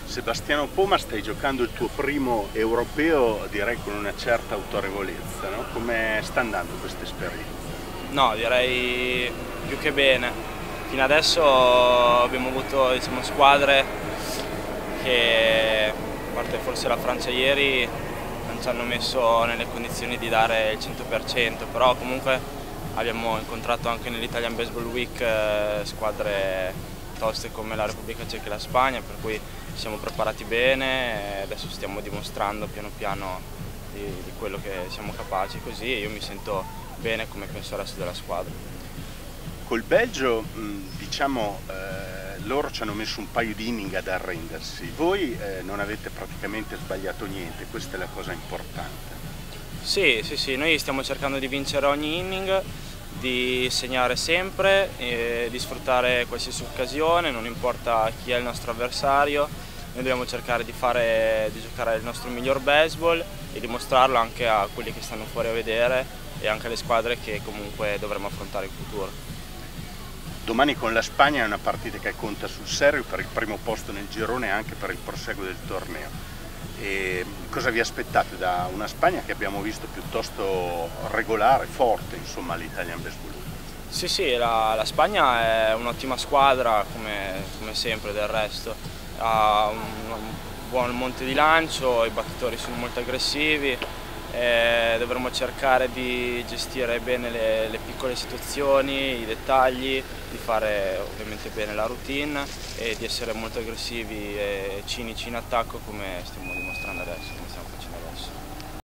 Sebastiano Poma, stai giocando il tuo primo europeo, direi con una certa autorevolezza, no? Come sta andando questa esperienza? No, direi più che bene. Fino adesso abbiamo avuto, diciamo, squadre che, a parte forse la Francia ieri, non ci hanno messo nelle condizioni di dare il 100%, però comunque abbiamo incontrato anche nell'Italian Baseball Week squadre toste come la Repubblica Ceca e la Spagna, per cui ci siamo preparati bene e adesso stiamo dimostrando piano piano di quello che siamo capaci, così io mi sento bene come penso il resto della squadra. Col Belgio, diciamo, loro ci hanno messo un paio di inning ad arrendersi, voi non avete praticamente sbagliato niente, questa è la cosa importante. Sì, noi stiamo cercando di vincere ogni inning, di segnare sempre, di sfruttare qualsiasi occasione, non importa chi è il nostro avversario, noi dobbiamo cercare di giocare il nostro miglior baseball e dimostrarlo anche a quelli che stanno fuori a vedere e anche alle squadre che comunque dovremo affrontare in futuro. Domani con la Spagna è una partita che conta sul serio per il primo posto nel girone e anche per il proseguo del torneo. E cosa vi aspettate da una Spagna che abbiamo visto piuttosto regolare, forte, insomma, all'Italian Baseball? Sì, la Spagna è un'ottima squadra, come sempre del resto. Ha un buon monte di lancio, i battitori sono molto aggressivi, dovremo cercare di gestire bene le piccole situazioni, i dettagli, di fare ovviamente bene la routine e di essere molto aggressivi e cinici in attacco come stiamo dimostrando adesso.